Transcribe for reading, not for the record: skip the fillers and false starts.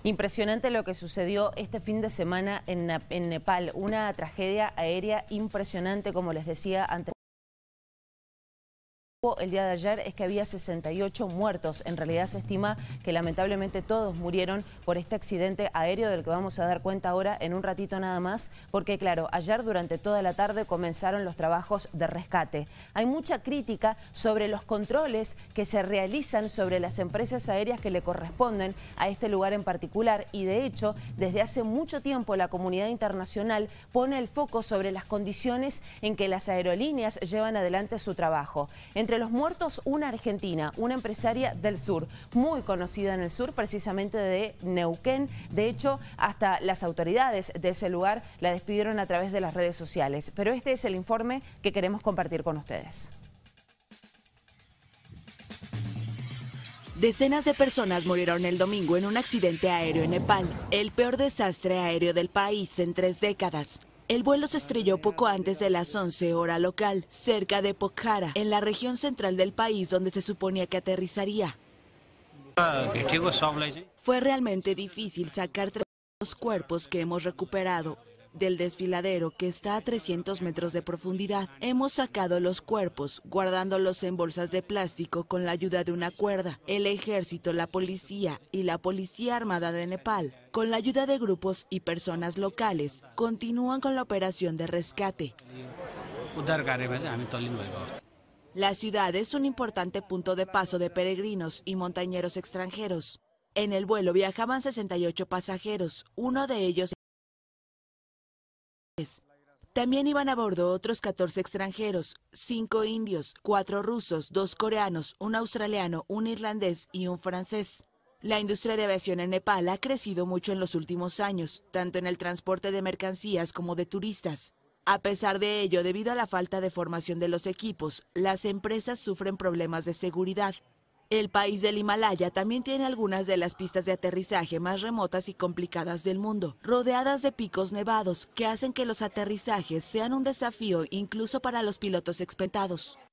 Impresionante lo que sucedió este fin de semana en Nepal, una tragedia aérea impresionante, como les decía antes. El día de ayer es que había 68 muertos. En realidad se estima que lamentablemente todos murieron por este accidente aéreo del que vamos a dar cuenta ahora en un ratito nada más, porque claro, ayer durante toda la tarde comenzaron los trabajos de rescate. Hay mucha crítica sobre los controles que se realizan sobre las empresas aéreas que le corresponden a este lugar en particular y de hecho desde hace mucho tiempo la comunidad internacional pone el foco sobre las condiciones en que las aerolíneas llevan adelante su trabajo. Entre los muertos, una argentina, una empresaria del sur, muy conocida en el sur, precisamente de Neuquén. De hecho, hasta las autoridades de ese lugar la despidieron a través de las redes sociales. Pero este es el informe que queremos compartir con ustedes. Decenas de personas murieron el domingo en un accidente aéreo en Nepal, el peor desastre aéreo del país en 3 décadas. El vuelo se estrelló poco antes de las 11 hora local, cerca de Pokhara, en la región central del país donde se suponía que aterrizaría. Fue realmente difícil sacar 3 cuerpos que hemos recuperado del desfiladero que está a 300 metros de profundidad. Hemos sacado los cuerpos, guardándolos en bolsas de plástico con la ayuda de una cuerda. El ejército, la policía y la Policía Armada de Nepal, con la ayuda de grupos y personas locales, continúan con la operación de rescate. La ciudad es un importante punto de paso de peregrinos y montañeros extranjeros. En el vuelo viajaban 68 pasajeros, uno de ellos. También iban a bordo otros 14 extranjeros, 5 indios, 4 rusos, 2 coreanos, un australiano, un irlandés y un francés. La industria de aviación en Nepal ha crecido mucho en los últimos años, tanto en el transporte de mercancías como de turistas. A pesar de ello, debido a la falta de formación de los equipos, las empresas sufren problemas de seguridad. El país del Himalaya también tiene algunas de las pistas de aterrizaje más remotas y complicadas del mundo, rodeadas de picos nevados que hacen que los aterrizajes sean un desafío incluso para los pilotos experimentados.